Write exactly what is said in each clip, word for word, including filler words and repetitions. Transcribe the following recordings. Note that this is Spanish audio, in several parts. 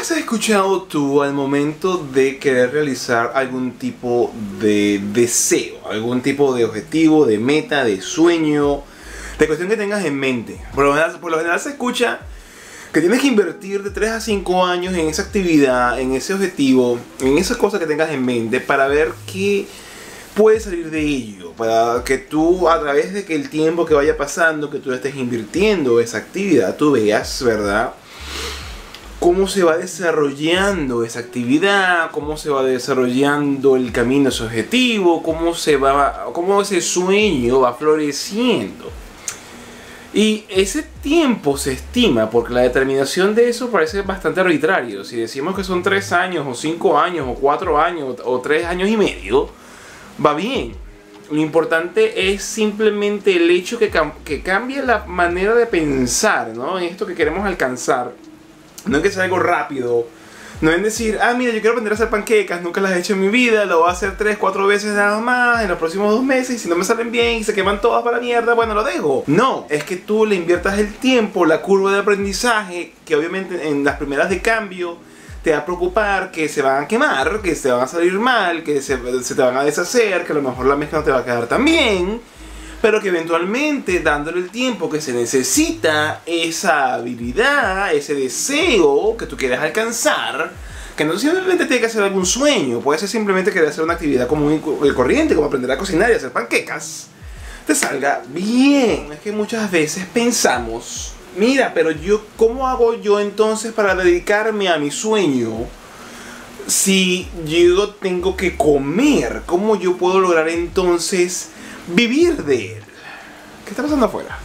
has escuchado tú al momento de querer realizar algún tipo de deseo, algún tipo de objetivo, de meta, de sueño, de cuestión que tengas en mente? Por lo general, por lo general se escucha que tienes que invertir de tres a cinco años en esa actividad, en ese objetivo, en esa cosa que tengas en mente para ver qué puede salir de ello, para que tú, a través de que el tiempo que vaya pasando, que tú estés invirtiendo esa actividad, tú veas, ¿verdad?, cómo se va desarrollando esa actividad, cómo se va desarrollando el camino a ese objetivo, cómo se va, cómo ese sueño va floreciendo. Y ese tiempo se estima porque la determinación de eso parece bastante arbitrario. Si decimos que son tres años, o cinco años, o cuatro años, o tres años y medio, va bien. Lo importante es simplemente el hecho que, cam que cambie la manera de pensar, ¿no?, en esto que queremos alcanzar. No es que sea algo rápido. No es decir, ah, mira, yo quiero aprender a hacer panquecas, nunca las he hecho en mi vida, lo voy a hacer tres, cuatro veces nada más en los próximos dos meses, y si no me salen bien y se queman todas para la mierda, bueno, lo dejo. No, es que tú le inviertas el tiempo, la curva de aprendizaje, que obviamente en las primeras de cambio te va a preocupar que se van a quemar, que se van a salir mal, que se, se te van a deshacer, que a lo mejor la mezcla no te va a quedar tan bien, pero que eventualmente, dándole el tiempo que se necesita, esa habilidad, ese deseo que tú quieres alcanzar, que no simplemente tiene que ser algún sueño, puede ser simplemente querer hacer una actividad común y corriente, como aprender a cocinar y hacer panquecas, te salga bien. Es que muchas veces pensamos, mira, pero yo, ¿cómo hago yo entonces para dedicarme a mi sueño si yo tengo que comer? ¿Cómo yo puedo lograr entonces vivir de él? ¿Qué está pasando afuera?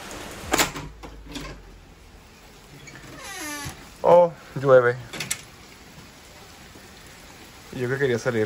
Oh, llueve. Yo que quería salir.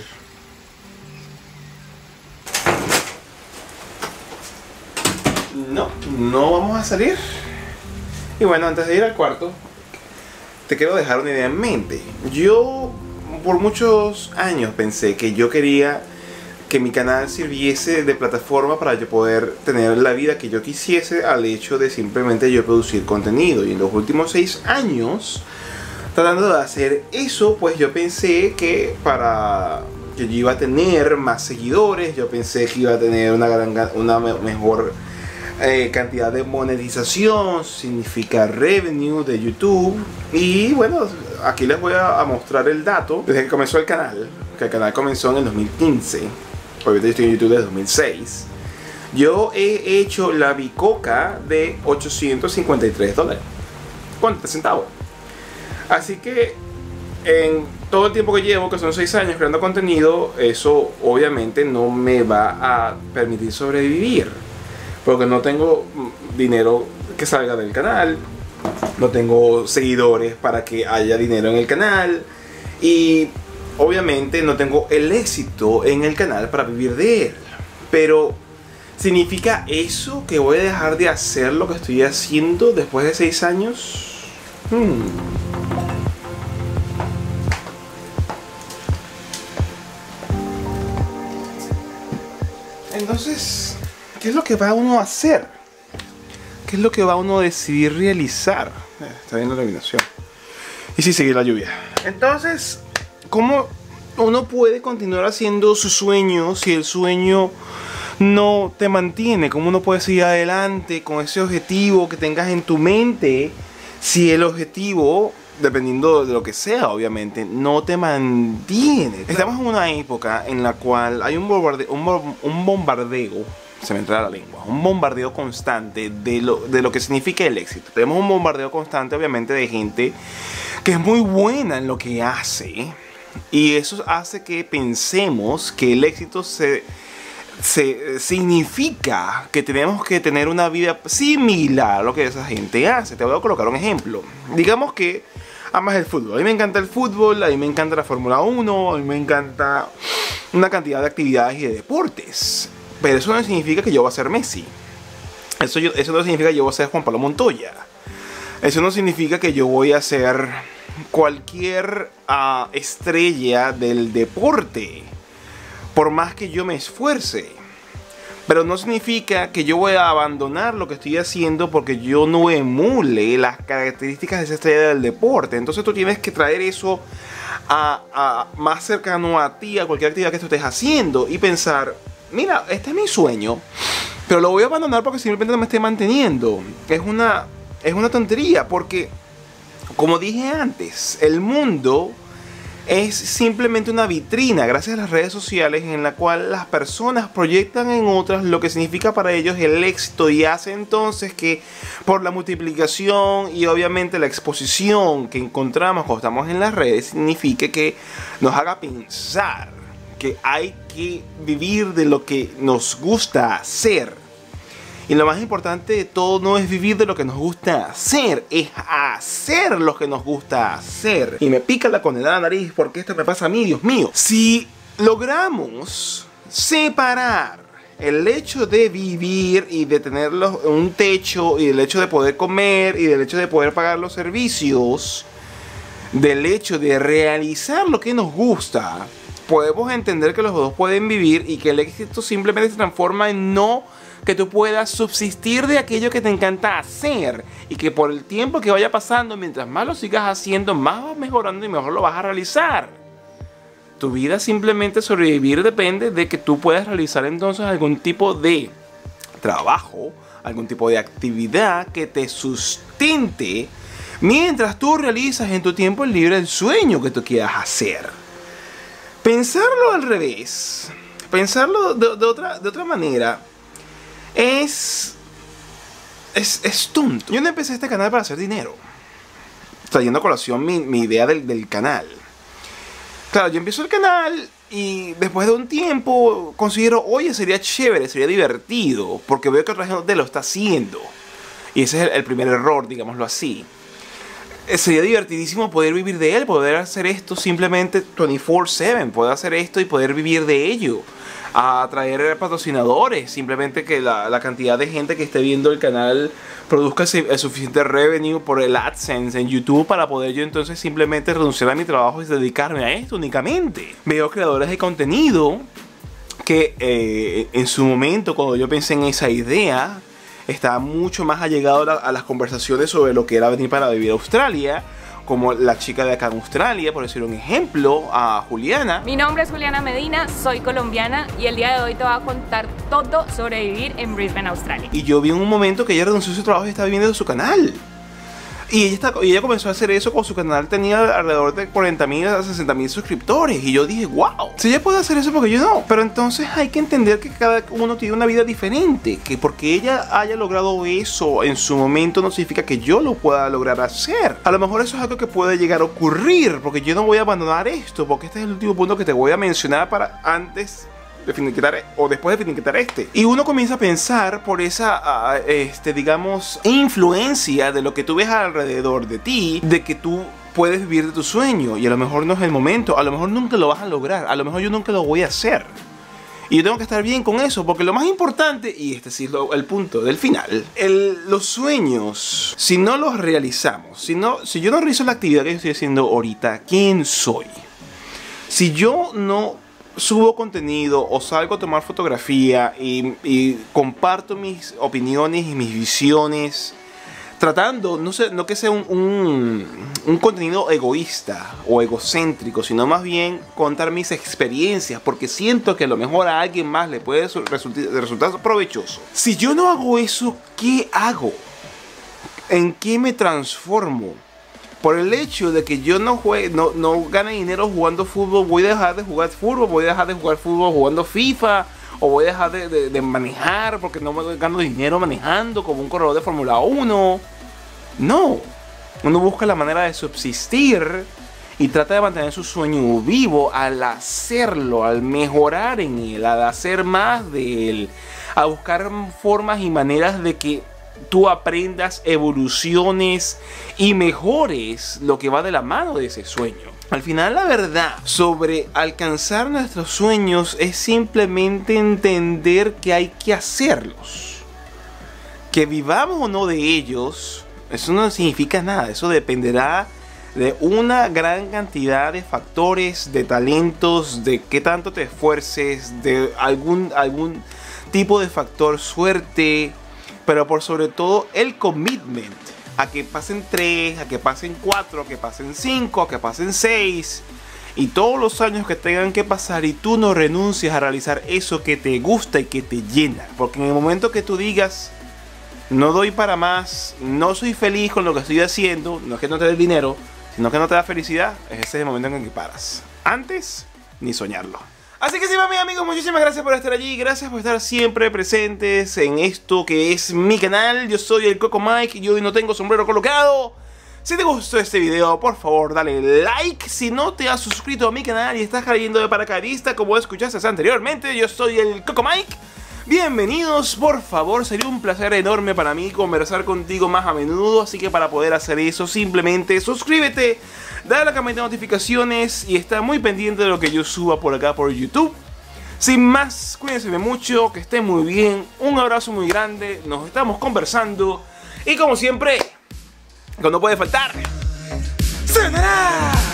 No, no vamos a salir. Y bueno, antes de ir al cuarto, te quiero dejar una idea en mente. Yo por muchos años pensé que yo quería que mi canal sirviese de plataforma para yo poder tener la vida que yo quisiese, al hecho de simplemente yo producir contenido. Y en los últimos seis años, tratando de hacer eso, pues yo pensé que para que yo iba a tener más seguidores, yo pensé que iba a tener una, gran, una mejor eh, cantidad de monetización, significa revenue de YouTube. Y bueno, aquí les voy a, a mostrar el dato desde que comenzó el canal, que el canal comenzó en el dos mil quince. Obviamente yo estoy en YouTube desde dos mil seis. Yo he hecho la bicoca de ochocientos cincuenta y tres dólares con treinta centavos. Así que en todo el tiempo que llevo, que son seis años creando contenido, eso obviamente no me va a permitir sobrevivir, porque no tengo dinero que salga del canal, no tengo seguidores para que haya dinero en el canal, y obviamente no tengo el éxito en el canal para vivir de él. Pero ¿significa eso que voy a dejar de hacer lo que estoy haciendo después de seis años? Hmm. Entonces, ¿qué es lo que va uno a hacer? ¿Qué es lo que va uno a decidir realizar? Eh, está viendo la iluminación. Y si sigue la lluvia. Entonces, ¿cómo uno puede continuar haciendo su sueño si el sueño no te mantiene? ¿Cómo uno puede seguir adelante con ese objetivo que tengas en tu mente si el objetivo, dependiendo de lo que sea, obviamente, no te mantiene? Estamos en una época en la cual hay un bombardeo, un, un bombardeo, se me entra la lengua, un bombardeo constante de lo, de lo que significa el éxito. Tenemos un bombardeo constante, obviamente, de gente que es muy buena en lo que hace, y eso hace que pensemos que el éxito se, se significa que tenemos que tener una vida similar a lo que esa gente hace. Te voy a colocar un ejemplo. Digamos que amas el fútbol. A mí me encanta el fútbol, a mí me encanta la Fórmula uno, a mí me encanta una cantidad de actividades y de deportes. Pero eso no significa que yo voy a ser Messi. Eso, yo, eso no significa que yo voy a ser Juan Pablo Montoya. Eso no significa que yo voy a ser cualquier uh, estrella del deporte, por más que yo me esfuerce. Pero no significa que yo voy a abandonar lo que estoy haciendo porque yo no emule las características de esa estrella del deporte. Entonces tú tienes que traer eso a, a más cercano a ti, a cualquier actividad que tú estés haciendo, y pensar, mira, este es mi sueño, pero lo voy a abandonar porque simplemente no me esté manteniendo. Es una, es una tontería, porque, como dije antes, el mundo es simplemente una vitrina, gracias a las redes sociales, en la cual las personas proyectan en otras lo que significa para ellos el éxito, y hace entonces que por la multiplicación y obviamente la exposición que encontramos cuando estamos en las redes, signifique que nos haga pensar que hay que vivir de lo que nos gusta hacer. Y lo más importante de todo no es vivir de lo que nos gusta hacer, es hacer lo que nos gusta hacer. Y me pica la condenada nariz porque esto me pasa a mí, Dios mío. Si logramos separar el hecho de vivir y de tener un techo, y el hecho de poder comer, y del hecho de poder pagar los servicios, del hecho de realizar lo que nos gusta, podemos entender que los dos pueden vivir, y que el éxito simplemente se transforma en no que tú puedas subsistir de aquello que te encanta hacer, y que por el tiempo que vaya pasando, mientras más lo sigas haciendo, más vas mejorando y mejor lo vas a realizar. Tu vida simplemente sobrevivir depende de que tú puedas realizar entonces algún tipo de trabajo, algún tipo de actividad que te sustente mientras tú realizas en tu tiempo libre el sueño que tú quieras hacer. Pensarlo al revés, pensarlo de, de, otra, de otra manera, Es, es, es tonto. Yo no empecé este canal para hacer dinero, trayendo a colación mi, mi idea del, del canal. Claro, yo empiezo el canal y después de un tiempo considero, oye, sería chévere, sería divertido, porque veo que otra gente lo está haciendo. Y ese es el, el primer error, digámoslo así. Sería divertidísimo poder vivir de él, poder hacer esto simplemente veinticuatro siete, poder hacer esto y poder vivir de ello. A traer patrocinadores, simplemente que la, la cantidad de gente que esté viendo el canal produzca el suficiente revenue por el AdSense en YouTube para poder yo entonces simplemente renunciar a mi trabajo y dedicarme a esto únicamente. Veo creadores de contenido que eh, en su momento, cuando yo pensé en esa idea, estaba mucho más allegado a, la, a las conversaciones sobre lo que era venir para vivir a Australia, como la chica de acá en Australia, por decir un ejemplo, a Juliana. Mi nombre es Juliana Medina, soy colombiana, y el día de hoy te voy a contar todo sobre vivir en Brisbane, Australia. Y yo vi en un momento que ella renunció a su trabajo y estaba viviendo de su canal. Y ella, está, y ella comenzó a hacer eso cuando su canal tenía alrededor de cuarenta mil a sesenta mil suscriptores. Y yo dije, wow, si ella puede hacer eso, porque yo no. Pero entonces hay que entender que cada uno tiene una vida diferente. Que porque ella haya logrado eso en su momento no significa que yo lo pueda lograr hacer. A lo mejor eso es algo que puede llegar a ocurrir, porque yo no voy a abandonar esto, porque este es el último punto que te voy a mencionar para antes de finiquitar o después de finiquitar este. Y uno comienza a pensar por esa, uh, este, digamos, influencia de lo que tú ves alrededor de ti, de que tú puedes vivir de tu sueño, y a lo mejor no es el momento, a lo mejor nunca lo vas a lograr, a lo mejor yo nunca lo voy a hacer. Y yo tengo que estar bien con eso, porque lo más importante, y este sí es lo, el punto del final, el, los sueños, si no los realizamos, si, no, si yo no realizo la actividad que yo estoy haciendo ahorita, ¿quién soy? Si yo no subo contenido o salgo a tomar fotografía y, y comparto mis opiniones y mis visiones, tratando, no, sé, no que sea un, un, un contenido egoísta o egocéntrico, sino más bien contar mis experiencias, porque siento que a lo mejor a alguien más le puede resultar, resultar provechoso. Si yo no hago eso, ¿qué hago? ¿En qué me transformo? Por el hecho de que yo no, juegue, no, no gane dinero jugando fútbol, voy a dejar de jugar fútbol, voy a dejar de jugar fútbol jugando FIFA, o voy a dejar de, de, de manejar porque no gano dinero manejando como un corredor de Fórmula uno. No, uno busca la manera de subsistir y trata de mantener su sueño vivo al hacerlo, al mejorar en él, al hacer más de él, a buscar formas y maneras de que tú aprendas, evoluciones y mejores lo que va de la mano de ese sueño. Al final, la verdad sobre alcanzar nuestros sueños es simplemente entender que hay que hacerlos. Que vivamos o no de ellos, eso no significa nada. Eso dependerá de una gran cantidad de factores, de talentos, de qué tanto te esfuerces, de algún... algún tipo de factor suerte, pero por sobre todo el commitment. A que pasen tres, a que pasen cuatro, a que pasen cinco, a que pasen seis. Y todos los años que tengan que pasar y tú no renuncias a realizar eso que te gusta y que te llena. Porque en el momento que tú digas, no doy para más, no soy feliz con lo que estoy haciendo, no es que no te dé dinero, sino que no te da felicidad, ese es el momento en el que paras. Antes, ni soñarlo. Así que sí, mami, amigos, muchísimas gracias por estar allí. Gracias por estar siempre presentes en esto que es mi canal. Yo soy el Coco Mike y hoy no tengo sombrero colocado. Si te gustó este video, por favor, dale like. Si no te has suscrito a mi canal y estás cayendo de paracaidista como escuchaste anteriormente, yo soy el Coco Mike. Bienvenidos, por favor, sería un placer enorme para mí conversar contigo más a menudo. Así que para poder hacer eso, simplemente suscríbete, dale a la campanita de notificaciones y está muy pendiente de lo que yo suba por acá por YouTube. Sin más, cuídense mucho, que estén muy bien, un abrazo muy grande, nos estamos conversando y como siempre, cuando puede faltar, ¡sayonara!